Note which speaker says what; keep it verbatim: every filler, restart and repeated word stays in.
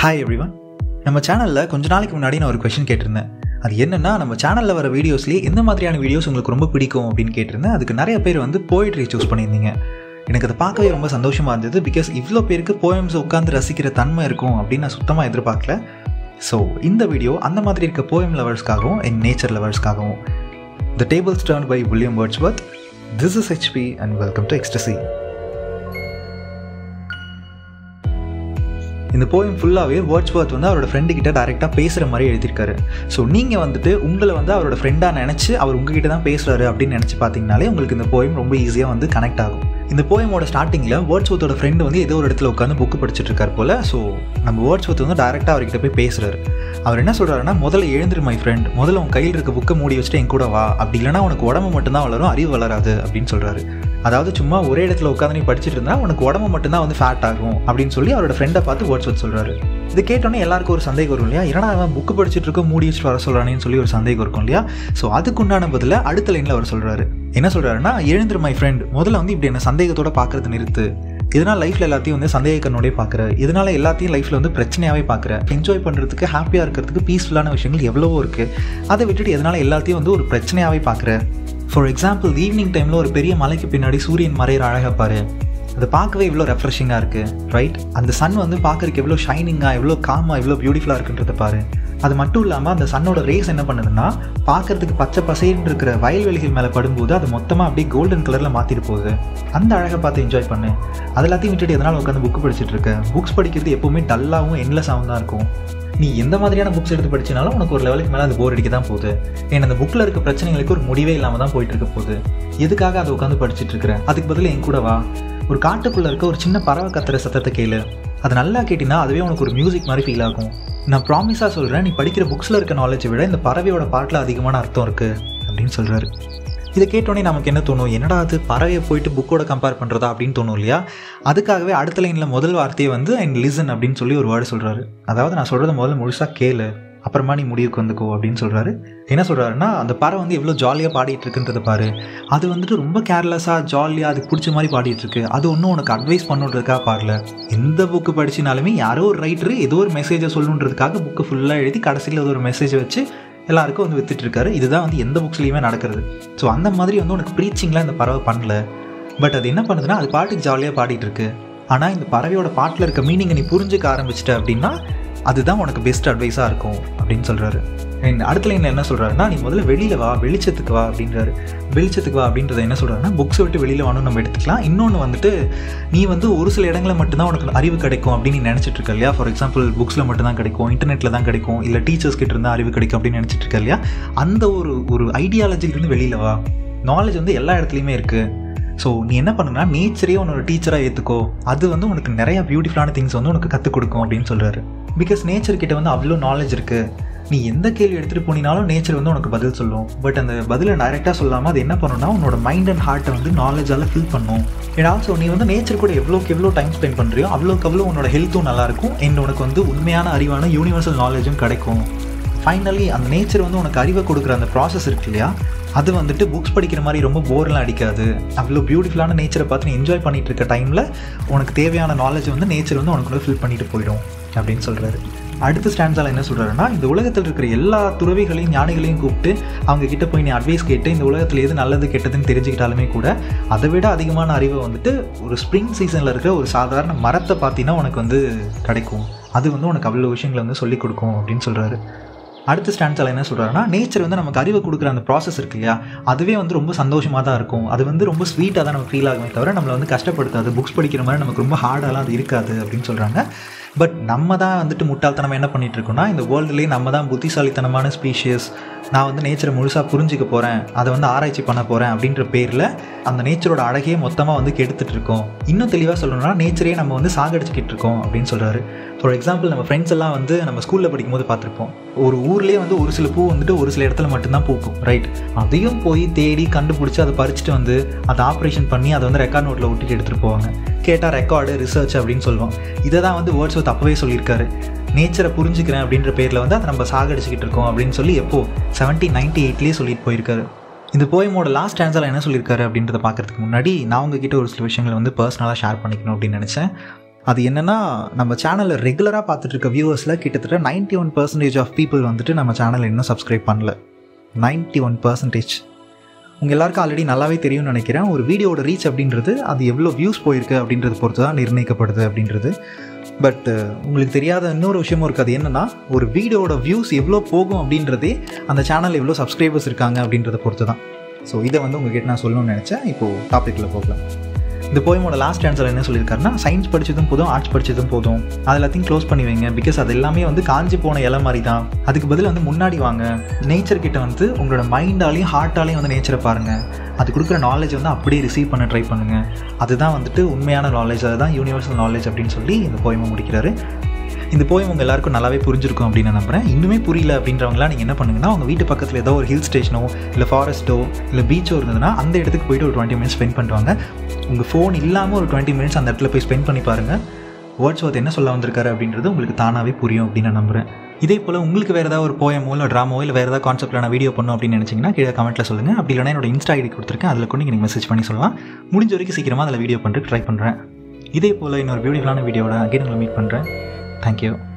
Speaker 1: Hi everyone. நம்ம சேனலில் கொஞ்ச நாளைக்கு முன்னாடி நான் ஒரு கொஷின் கேட்டிருந்தேன். அது என்னென்னா, நம்ம சேனலில் வர வீடியோஸ்லேயே எந்த மாதிரியான வீடியோஸ் உங்களுக்கு ரொம்ப பிடிக்கும் அப்படின்னு கேட்டிருந்தேன். அதுக்கு நிறைய பேர் வந்து போய்ட்ரி சூஸ் பண்ணியிருந்தீங்க. எனக்கு அதை பார்க்கவே ரொம்ப சந்தோஷமாக இருந்தது. பிகாஸ் இவ்வளோ பேருக்கு போயம்ஸை உட்காந்து ரசிக்கிற தன்மை இருக்கும் அப்படின்னு நான் சுத்தமாக எதிர்பார்க்கல. ஸோ இந்த வீடியோ அந்த மாதிரி இருக்க போயம் லவர்ஸ்க்காகவும் அண்ட் நேச்சர் லவர்ஸ்க்காகவும். The tables turned by William Wordsworth. This is HP and welcome to ecstasy. இந்த போயம் ஃபுல்லாகவே வேர்ட்ஸ்வர்த் வந்து அவரோட ஃப்ரெண்டு கிட்ட டைரெக்டாக பேசுகிற மாதிரி எழுதியிருக்காரு. ஸோ நீங்கள் வந்துட்டு உங்களை வந்து அவரோட ஃப்ரெண்டாக நினச்சி அவர் உங்ககிட்ட தான் பேசுகிறாரு அப்படின்னு நினச்சி பார்த்தீங்கனாலே உங்களுக்கு இந்த போயம் ரொம்ப ஈஸியாக வந்து கனெக்ட் ஆகும். இந்த போயமோட ஸ்டார்டிங்கில் வேர்ட்ஸ்வர்த்தோட ஃப்ரெண்டு வந்து ஏதோ ஒரு இடத்துல உட்காந்து புக்கு படிச்சுட்டு இருக்கார் போல். ஸோ நம்ம வேர்ட்ஸ்வர்த் வந்து டைரெக்டாக அவர்கிட்ட போய் பேசுகிறாரு. அவர் என்ன சொல்கிறாருன்னா, முதல்ல எழுந்திரு மை ஃப்ரெண்ட், முதல்ல உன் கையில் இருக்க புக்கை மூடி வச்சுட்டு என் கூட வா, அப்படி இல்லைனா உனக்கு உடம்பு மட்டும்தான் வளரும், அறிவு வளராது அப்படின்னு சொல்கிறாரு. அதாவது சும்மா ஒரே இடத்துல உட்காந்து நீ படிச்சுட்டு இருந்தா உனக்கு உடம்பு மட்டும்தான் வந்து ஃபேட் ஆகும் அப்படின்னு சொல்லி அவரோட ஃப்ரெண்டை பார்த்து வேர்ட்ஸ்வர்த் சொல்கிறாரு. இது கேட்டோன்னே எல்லாருக்கும் ஒரு சந்தேகம் வரும் இல்லையா, என்னடா அவன் புக்கு படிச்சுட்டு இருக்க மூடி வச்சுட்டு வர சொல்கிறானேன்னு சொல்லி ஒரு சந்தேகம் இருக்கும் இல்லையா. ஸோ அதுக்குண்டான பதில் அடுத்த லைனில் அவர் சொல்கிறாரு. என்ன சொல்கிறாருன்னா, எழுந்திரு மை ஃப்ரெண்ட், முதல்ல வந்து இப்படி என்ன சந்தேகத்தோட பார்க்கறது நிறுத்து. இதனால் லைஃப்பில் எல்லாத்தையும் வந்து சந்தேக கண்ணோடய பார்க்குற, இதனால் எல்லாத்தையும் லைஃப்பில் வந்து பிரச்சனையாகவே பார்க்குற. என்ஜாய் பண்ணுறதுக்கு, ஹாப்பியாக இருக்கிறதுக்கு, பீஸ்ஃபுல்லான விஷயங்கள் எவ்வளவோ இருக்குது. அதை விட்டுட்டு எதனால் எல்லாத்தையும் வந்து ஒரு பிரச்சனையாகவே பார்க்குற. ஃபார் எக்ஸாம்பிள், ஈவினிங் டைமில் ஒரு பெரிய மலைக்கு பின்னாடி சூரியன் மறையிற அழகாக பாரு. அதை பார்க்கவே இவ்வளோ ரெஃப்ரெஷிங்காக இருக்குது, ரைட்? அந்த சன் வந்து பார்க்குறதுக்கு எவ்வளோ ஷைனிங்காக, எவ்வளோ காமாக, எவ்வளோ பியூட்டிஃபுல்லாக இருக்குன்றதை பாரு. அது மட்டும் இல்லாமல் அந்த சன்னோட ரேஸ் என்ன பண்ணுதுன்னா, பார்க்குறதுக்கு பச்சை பசைன்னு இருக்கிற வயல்வெளிகள் மேலே படும்போது அது மொத்தமாக அப்படியே கோல்டன் கலரில் மாற்றிட்டு போகுது. அந்த அழகை பார்த்து என்ஜாய் பண்ணு. அது எல்லாத்தையும் விட்டுட்டு எதனால் உட்காந்து புக்கு படிச்சுட்டு இருக்க. புக்ஸ் படிக்கிறது எப்போவுமே டல்லாகவும் எண்ட்லெஸ்ஸாகவும் தான் இருக்கும். நீ எந்த மாதிரியான புக்ஸ் எடுத்து படிச்சினாலும் உனக்கு ஒரு லெவலுக்கு மேலே அது போர் அடிக்க தான் போகுது. ஏன்னா அந்த புக்கில் இருக்க பிரச்சனைகளுக்கு ஒரு முடிவே இல்லாமல் தான் போயிட்டு இருக்க போகுது. எதுக்காக அதை உட்காந்து படிச்சுட்டு இருக்கிற? அதுக்கு பதில் என் கூட வா. ஒரு காட்டுக்குள்ளே இருக்க ஒரு சின்ன பறவை கத்துற சத்தத்தை கேளு. அது நல்லா கேட்டினா அதுவே உனக்கு ஒரு மியூசிக் மாதிரி ஃபீல் ஆகும். நான் ப்ராமிஸாக சொல்கிறேன், நீ படிக்கிற புக்ஸில் இருக்க நாலேஜை விட இந்த பறவையோட பாட்டில் அதிகமான அர்த்தம் இருக்குது அப்படின்னு சொல்கிறாரு. இதை கேட்டோன்னே நமக்கு என்ன தோணும், என்னடா அது பறவையை போயிட்டு புக்கோட கம்பேர் பண்ணுறதா அப்படின்னு தோணும் இல்லையா. அதுக்காகவே அடுத்த லைனில் முதல் வார்த்தையை வந்து அண்ட் லிசன் அப்படின்னு சொல்லி ஒரு வேர்டு சொல்கிறாரு. அதாவது நான் சொல்கிறத முதல்ல முழுசாக கேளு, அப்புறமா நீ முடிவுக்கு வந்துக்கோ அப்படின்னு சொல்கிறாரு. என்ன சொல்கிறாருன்னா, அந்த பறவை வந்து எவ்வளோ ஜாலியாக பாடிட்டு இருக்குன்றதை பாரு. அது வந்துட்டு ரொம்ப கேர்லெஸ்ஸாக ஜாலியாக அதுக்கு பிடிச்ச மாதிரி பாடிட்டு இருக்கு. அது ஒன்றும் உனக்கு அட்வைஸ் பண்ணுன்றதுக்காக பாடல. எந்த புக்கு படிச்சினாலுமே யாரோ ஒரு ரைட்டரு ஏதோ ஒரு மெசேஜை சொல்லணுன்றதுக்காக புக்கு ஃபுல்லாக எழுதி கடைசியில் அது ஒரு மெசேஜை வச்சு எல்லாருக்கும் வந்து வித்துட்டு இருக்காரு. இதுதான் வந்து எந்த புக்ஸ்லையுமே நடக்கிறது. ஸோ அந்த மாதிரி வந்து உனக்கு ப்ரீச்சிங்லாம் இந்த பறவை பண்ணல. பட் அது என்ன பண்ணுதுன்னா, அது பாட்டுக்கு ஜாலியாக பாடிட்டு இருக்கு. ஆனால் இந்த பறவையோட பாட்டில் இருக்க மீனிங்கை நீ புரிஞ்சுக்க ஆரம்பிச்சிட்ட அப்படின்னா அதுதான் உனக்கு பெஸ்ட் அட்வைஸாக இருக்கும் அப்படின்னு சொல்கிறாரு. அண்ட் அடுத்த லைனில் என்ன சொல்கிறாருன்னா, நீ முதல்ல வெளியில் வா, வெளிச்சத்துக்கு வா அப்படின்றாரு. வெளிச்சத்துக்கு வா அப்படின்றத என்ன சொல்கிறாருன்னா, புக்ஸை விட்டு வெளியில் வான்னு நம்ம எடுத்துக்கலாம். இன்னொன்று வந்துட்டு, நீ வந்து ஒரு சில இடங்களில் மட்டும்தான் உனக்கு அறிவு கிடைக்கும் அப்படின்னு நீ நினச்சிட்டு இருக்க இல்லையா. ஃபார் எக்ஸாம்பிள், புக்ஸில் மட்டும்தான் கிடைக்கும், இன்டர்நெட்டில் தான் கிடைக்கும், இல்லை டீச்சர்ஸ் கிட்ட இருந்தால் அறிவு கிடைக்கும் அப்படின்னு நினச்சிட்டு இருக்க இல்லையா. அந்த ஒரு ஒரு ஐடியாலஜிலிருந்து வெளியில் வா. நாலேஜ் வந்து எல்லா இடத்துலையுமே இருக்குது. ஸோ நீ என்ன பண்ணுன்னா, நேச்சரையே உன்னோட டீச்சராக ஏற்றுக்கோ. அது வந்து உனக்கு நிறையா பியூட்டிஃபுல்லான திங்ஸ் வந்து உனக்கு கற்றுக் கொடுக்கும் அப்படின்னு சொல்கிறாரு. பிகாஸ் நேச்சர் கிட்ட வந்து அவ்வளோ நாலேஜ் இருக்குது. நீ எந்த கேள்வி எடுத்துகிட்டு போனீனாலும் நேச்சர் வந்து உனக்கு பதில் சொல்லும். பட் அந்த பதிலை டைரெக்டாக சொல்லாமல் அது என்ன பண்ணுன்னா, உன்னோட மைண்ட் அண்ட் ஹார்ட்டை வந்து நாலேஜால் ஃபில் பண்ணும். அண்ட் ஆல்சோ நீ வந்து நேச்சர் கூட எவ்வளோக்கு எவ்வளோ டைம் ஸ்பெண்ட் பண்ணுறியோ அவ்வளோக்கு அவ்வளோ உன்னோட ஹெல்த்தும் நல்லாயிருக்கும். அண்ட் உனக்கு வந்து உண்மையான அறிவான யூனிவர்சல் நாலேஜும் கிடைக்கும். ஃபைனலி அந்த நேச்சர் வந்து உனக்கு அறிவை கொடுக்குற அந்த ப்ராசஸ் இருக்கு இல்லையா, அது வந்துட்டு புக்ஸ் படிக்கிற மாதிரி ரொம்ப போர்லாம் அடிக்காது. அவ்வளோ பியூட்டிஃபுல்லான நேச்சரை பார்த்து நீ என்ஜாய் பண்ணிகிட்டு இருக்க டைமில் உனக்கு தேவையான நாலேஜ் வந்து நேச்சர் வந்து உனக்கு ஃபில் பண்ணிட்டு போயிடும் அப்படின்னு சொல்கிறாரு. அடுத்த ஸ்டாண்ட்ஸால் என்ன சொல்கிறாருன்னா, இந்த உலகத்தில் இருக்கிற எல்லா துறவிகளையும் ஞானிகளையும் கூப்பிட்டு அவங்க கிட்ட போய் நீ அட்வைஸ் கேட்டு இந்த உலகத்தில் எது நல்லது கெட்டதுன்னு தெரிஞ்சுக்கிட்டாலுமே கூட அதை விட அதிகமான அறிவை வந்துட்டு ஒரு ஸ்ப்ரிங் சீசனில் இருக்கிற ஒரு சாதாரண மரத்தை பார்த்தீங்கன்னா உனக்கு வந்து கிடைக்கும். அது வந்து உனக்கு அவ்வளோ விஷயங்களை வந்து சொல்லிக் கொடுக்கும் அப்படின்னு சொல்கிறாரு. அடுத்த ஸ்டாண்ட்ஸால் என்ன சொல்கிறாருன்னா, நேச்சர் வந்து நமக்கு அறிவை கொடுக்குற அந்த ப்ராசஸ் இருக்கு இல்லையா, அதுவே வந்து ரொம்ப சந்தோஷமாக தான் இருக்கும். அது வந்து ரொம்ப ஸ்வீட்டாக தான் நமக்கு ஃபீல் ஆகுமே தவிர நம்மளை வந்து கஷ்டப்படுத்தாது. புக்ஸ் படிக்கிற மாதிரி நமக்கு ரொம்ப ஹார்டாலாம் அது இருக்காது அப்படின்னு சொல்கிறாங்க. பட் நம்ம தான் வந்துட்டு முட்டாள்தனமாக என்ன பண்ணிகிட்டு இருக்கோம்னா, இந்த வேர்ல்டுலேயே நம்ம தான் புத்திசாலித்தனமான ஸ்பீஷியஸ், நான் வந்து நேச்சரை முழுசாக புரிஞ்சிக்க போகிறேன், அதை வந்து ஆராய்ச்சி பண்ண போகிறேன் அப்படின்ற பேரில் அந்த நேச்சரோட அழகையே மொத்தமாக வந்து கெடுத்துட்டு இருக்கோம். இன்னும் தெளிவாக சொல்லணும்னா, நேச்சரையே நம்ம வந்து சாகடிச்சிக்கிட்டு இருக்கோம் அப்படின்னு சொல்கிறாரு. ஃபார் எக்ஸாம்பிள், நம்ம ஃப்ரெண்ட்ஸ் எல்லாம் வந்து நம்ம ஸ்கூலில் படிக்கும்போது பார்த்துருப்போம், ஒரு ஊர்லேயே வந்து ஒரு சில பூ வந்துட்டு ஒரு சில இடத்துல மட்டும்தான் பூக்கும், ரைட்? அதையும் போய் தேடி கண்டுபிடிச்சி அதை பறிச்சுட்டு வந்து அதை ஆப்ரேஷன் பண்ணி அதை வந்து ரெக்கார்ட் நோட்டில் ஒட்டிட்டு எடுத்துகிட்டு போவாங்க. கேட்டால் ரெக்கார்டு, ரிசர்ச் அப்படின்னு சொல்லுவோம். இதை தான் வந்து வேர்ட்ஸ்வர்த் அப்பவே சொல்லியிருக்காரு. நேச்சரை புரிஞ்சுக்கிறேன் அப்படின்ற பேரில் வந்து அதை நம்ம சாகடிச்சிக்கிட்டு இருக்கோம் அப்படின்னு சொல்லி எப்போ செவன்டீன் நைன்டி எயிட்லேயே சொல்லிட்டு போயிருக்காரு. இந்த போயமோட லாஸ்ட் ஸ்டான்ஸால் என்ன சொல்லியிருக்காரு அப்படின்றத பார்க்குறதுக்கு முன்னாடி நான் உங்ககிட்ட ஒரு சில விஷயங்களை வந்து பர்சனலாக ஷேர் பண்ணிக்கணும் அப்படின்னு நினச்சேன். அது என்னென்னா, நம்ம சேனலில் ரெகுலராக பார்த்துட்டு இருக்க வியூவர்ஸில் கிட்டத்தட்ட ninety one percentage of people வந்துட்டு நம்ம சேனலில் இன்னும் சப்ஸ்கிரைப் பண்ணல. நைன்ட்டி ஒன் பர்சன்டேஜ் உங்கள் எல்லாருக்கும் ஆல்ரெடி நல்லாவே தெரியும்னு நினைக்கிறேன். ஒரு வீடியோட ரீச் அப்படின்றது அது எவ்வளோ வியூஸ் போயிருக்கு அப்படின்றது பொறுத்து தான் நிர்ணயிக்கப்படுது அப்படின்றது. பட் உங்களுக்கு தெரியாத இன்னொரு விஷயமும் இருக்குது. அது என்னென்னா, ஒரு வீடியோட வியூஸ் எவ்வளோ போகும் அப்படின்றதே அந்த சேனலில் எவ்வளோ சப்ஸ்கிரைபர்ஸ் இருக்காங்க அப்படின்றத பொறுத்து தான். ஸோ இதை வந்து உங்கள்கிட்ட நான் சொல்லணும்னு நினச்சேன். இப்போது டாப்பிக்கில் போகலாம். இந்த போயமோட லாஸ்ட் ஆன்சர் என்ன சொல்லியிருக்காருன்னா, சயின்ஸ் படித்ததும் போதும், ஆர்ட்ஸ் படித்ததும் போதும், அது எல்லாத்தையும் க்ளோஸ் பண்ணி வைங்க. பிகாஸ் அது எல்லாமே வந்து காஞ்சி போன இலை மாதிரி தான். அதுக்கு பதில் வந்து முன்னாடி வாங்க. நேச்சர் கிட்ட வந்து உங்களோட மைண்டாலையும் ஹார்ட்டாலையும் வந்து நேச்சரை பாருங்கள். அது கொடுக்குற நாலேஜ் வந்து அப்படியே ரிசீவ் பண்ண ட்ரை பண்ணுங்கள். அதுதான் வந்துட்டு உண்மையான நாலேஜ், அதுதான் யூனிவர்சல் நாலேஜ் அப்படின்னு சொல்லி இந்த போயமை முடிக்கிறாரு. இந்த போயம் உங்கள் எல்லாருக்கும் நல்லாவே புரிஞ்சிருக்கும் அப்படின்னு நான் நம்புகிறேன். இன்னுமே புரியல அப்படின்றவங்களாம் நீங்கள் என்ன பண்ணுங்கன்னா, உங்கள் வீட்டு பக்கத்தில் ஏதோ ஒரு ஹில் ஸ்டேஷனோ இல்லை ஃபாரஸ்ட்டோ இல்லை பீச்சோ இருந்ததுன்னா அந்த இடத்துக்கு போய்ட்டு ஒரு டுவெண்ட்டி மினிட்ஸ் ஸ்பெண்ட் பண்ணுவாங்க. உங்கள் ஃபோன் இல்லாமல் ஒரு டுவெண்ட்டி மினிட்ஸ் அந்த இடத்துல போய் ஸ்பெண்ட் பண்ணி பாருங்கள். வேர்ட்ஸ்வொர்த் என்ன சொல்ல வந்திருக்காரு அப்படின்றது உங்களுக்கு தானாகவே புரியும் அப்படின்னு நான் நம்புகிறேன். இதே போல் உங்களுக்கு வேறு ஏதாவது ஒரு போயமோ இல்லை ட்ராமோ இல்லை வேறு ஏதாவது கான்செப்ட்டில் நான் வீடியோ பண்ணணும் அப்படின்னு நினச்சிங்கன்னா கீழே கமெண்ட்டில் சொல்லுங்கள். அப்படி இல்லைனா என்னோட இன்ஸ்டா ஐடி கொடுத்துருக்கேன், அதில் கொண்டு நீங்கள் மெசேஜ் பண்ணி சொல்லலாம். முடிஞ்ச வரைக்கும் சீக்கிரமாக அதில் வீடியோ பண்ணுறதுக்கு ட்ரை பண்ணுறேன். இதே போல் இன்னொரு பியூட்டிஃபுல்லான வீடியோட அகைன் உங்களை மீட் பண்ணுறேன். தேங்க்யூ.